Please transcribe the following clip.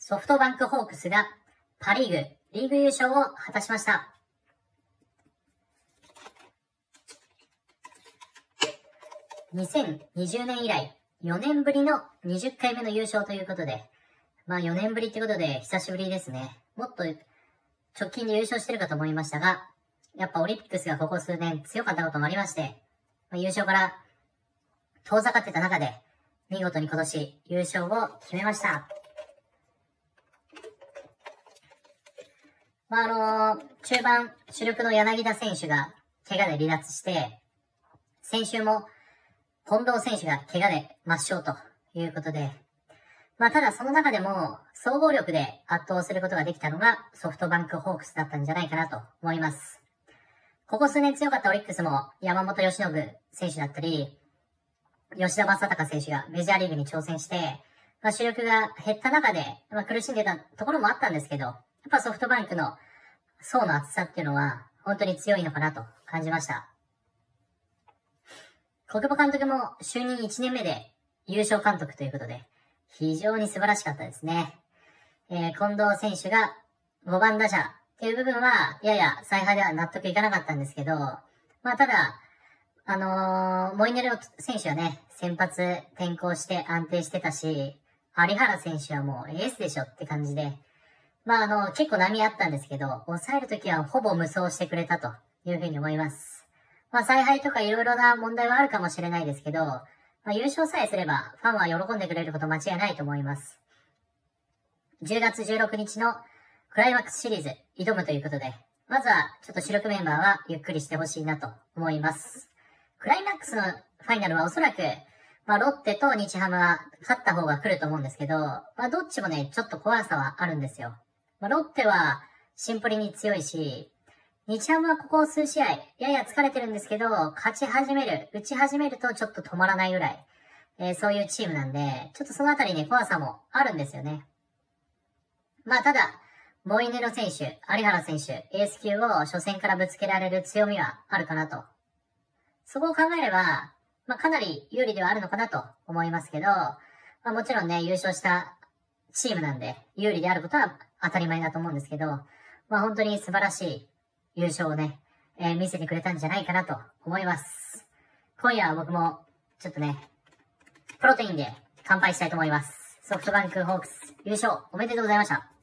ソフトバンクホークスがパリーグリーグ優勝を果たしました。2020年以来4年ぶりの20回目の優勝ということで、4年ぶりってことで久しぶりですね。もっと直近で優勝してるかと思いましたが、やっぱオリックスがここ数年強かったこともありまして、優勝から遠ざかってた中で、見事に今年優勝を決めました。中盤主力の柳田選手が怪我で離脱して、先週も近藤選手が怪我で抹消ということで、ただその中でも総合力で圧倒することができたのがソフトバンクホークスだったんじゃないかなと思います。ここ数年強かったオリックスも山本由伸選手だったり、吉田正尚選手がメジャーリーグに挑戦して、主力が減った中で、苦しんでたところもあったんですけど、やっぱソフトバンクの層の厚さっていうのは本当に強いのかなと感じました。小久保監督も就任1年目で優勝監督ということで、非常に素晴らしかったですね。近藤選手が5番打者っていう部分は、やや采配では納得いかなかったんですけど、ただ、モイネロ選手はね、先発転向して安定してたし、有原選手はもうエースでしょって感じで、結構波あったんですけど、抑えるときはほぼ無双してくれたというふうに思います。采配とかいろいろな問題はあるかもしれないですけど、優勝さえすればファンは喜んでくれること間違いないと思います。10月16日のクライマックスシリーズ挑むということで、まずはちょっと主力メンバーはゆっくりしてほしいなと思います。クライマックスのファイナルはおそらく、ロッテと日ハムは勝った方が来ると思うんですけど、どっちもね、ちょっと怖さはあるんですよ。ロッテはシンプルに強いし、日ハムはここ数試合、やや疲れてるんですけど、打ち始めるとちょっと止まらないぐらい、そういうチームなんで、ちょっとそのあたりね、怖さもあるんですよね。ただ、モイネロ選手、有原選手、エース級を初戦からぶつけられる強みはあるかなと。そこを考えれば、かなり有利ではあるのかなと思いますけど、もちろんね、優勝したチームなんで、有利であることは当たり前だと思うんですけど、本当に素晴らしい優勝をね、見せてくれたんじゃないかなと思います。今夜は僕も、ちょっとね、プロテインで乾杯したいと思います。ソフトバンクホークス優勝おめでとうございました。